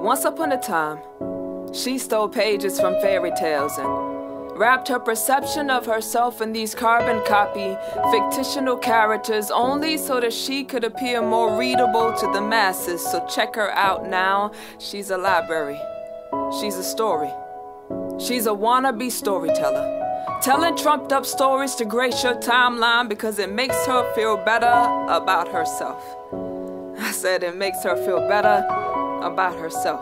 Once upon a time, she stole pages from fairy tales and wrapped her perception of herself in these carbon copy, fictional characters only so that she could appear more readable to the masses. So check her out now. She's a library. She's a story. She's a wannabe storyteller, telling trumped up stories to grace your timeline because it makes her feel better about herself. I said it makes her feel better about herself.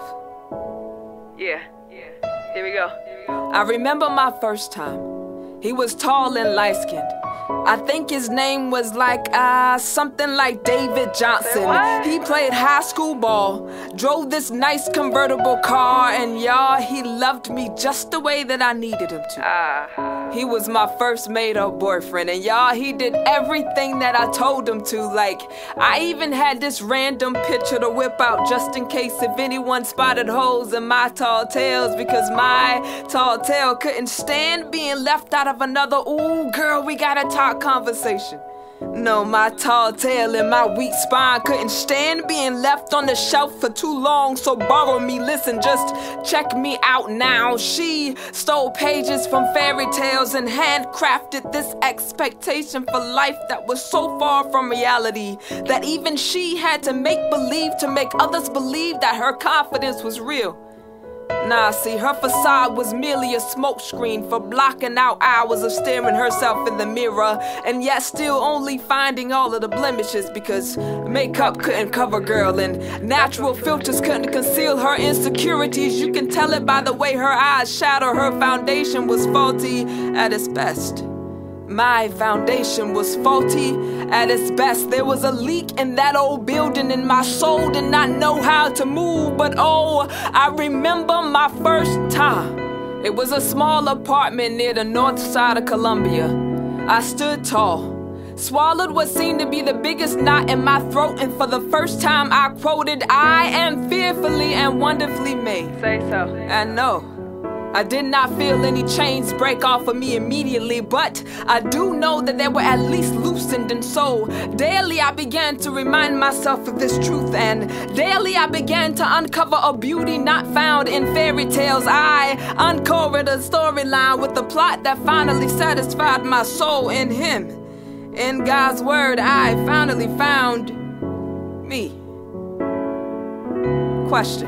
Yeah, here we go. I remember my first time. He was tall and light-skinned. I think his name was something like David Johnson. He played high school ball, drove this nice convertible car, and y'all, he loved me just the way that I needed him to. He was my first made-up boyfriend, and y'all, he did everything that I told him to. Like, I even had this random picture to whip out just in case if anyone spotted holes in my tall tales, because my tall tale couldn't stand being left out of another "ooh, girl, we gotta talk" conversation. No, my tall tale and my weak spine couldn't stand being left on the shelf for too long, so borrow me, listen, just check me out now. She stole pages from fairy tales and handcrafted this expectation for life that was so far from reality that even she had to make believe to make others believe that her confidence was real. Nah, see, her facade was merely a smokescreen for blocking out hours of staring herself in the mirror and yet still only finding all of the blemishes because makeup couldn't cover girl and natural filters couldn't conceal her insecurities. You can tell it by the way her eyes shadow. Her foundation was faulty at its best. My foundation was faulty at its best. There was a leak in that old building and my soul did not know how to move. But oh, I remember my first time. It was a small apartment near the north side of Columbia. I stood tall, swallowed what seemed to be the biggest knot in my throat, and for the first time I quoted, "I am fearfully and wonderfully made." Say so. And no, I did not feel any chains break off of me immediately, but I do know that they were at least loosened, and so daily I began to remind myself of this truth, and daily I began to uncover a beauty not found in fairy tales. I uncovered a storyline with a plot that finally satisfied my soul in Him. In God's Word, I finally found me. Question: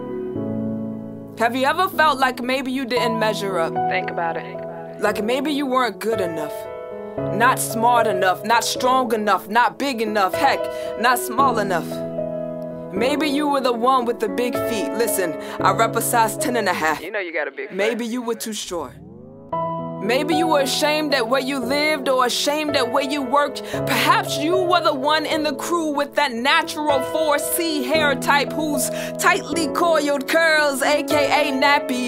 have you ever felt like maybe you didn't measure up? Think about it. Like maybe you weren't good enough, not smart enough, not strong enough, not big enough, heck, not small enough. Maybe you were the one with the big feet. Listen, I rep a size 10.5. You know you got a big foot. Maybe you were too short. Maybe you were ashamed at where you lived or ashamed at where you worked. Perhaps you were the one in the crew with that natural 4C hair type whose tightly coiled curls, aka nappy,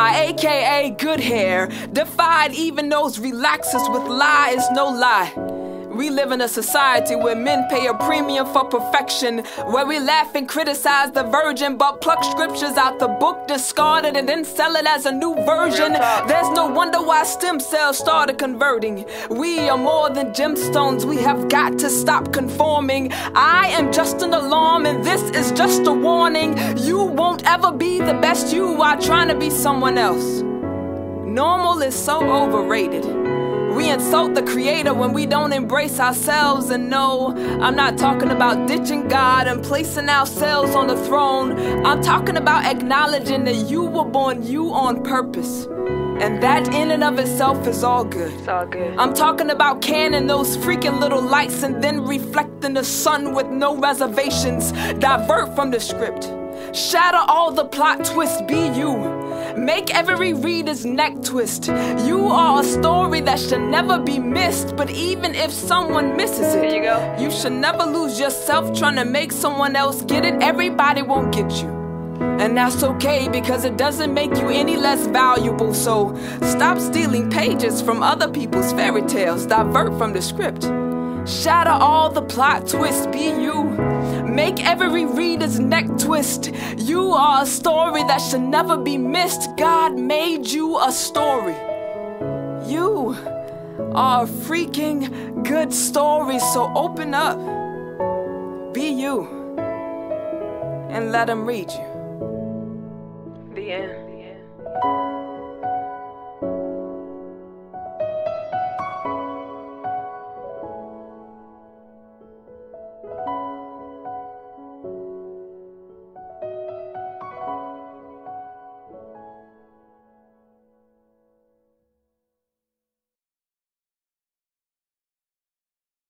aka good hair, defied even those relaxers with lies, no lie. We live in a society where men pay a premium for perfection, where we laugh and criticize the virgin but pluck scriptures out the book, discard it, and then sell it as a new version. There's no wonder why stem cells started converting. We are more than gemstones. We have got to stop conforming. I am just an alarm, and this is just a warning. You won't ever be the best you while trying to be someone else. Normal is so overrated. We insult the Creator when we don't embrace ourselves. And no, I'm not talking about ditching God and placing ourselves on the throne. I'm talking about acknowledging that you were born you on purpose, and that in and of itself is all good. It's all good. I'm talking about canning those freaking little lights and then reflecting the sun with no reservations. Divert from the script. Shatter all the plot twists, be you. Make every reader's neck twist. You are a story that should never be missed, but even if someone misses it, you should never lose yourself trying to make someone else get it. Everybody won't get you, and that's okay because it doesn't make you any less valuable. So stop stealing pages from other people's fairy tales. Divert from the script. Shatter all the plot twists, be you. Make every reader's neck twist. You are a story that should never be missed. God made you a story. You are a freaking good story, so open up. Be you and let Him read you. The end.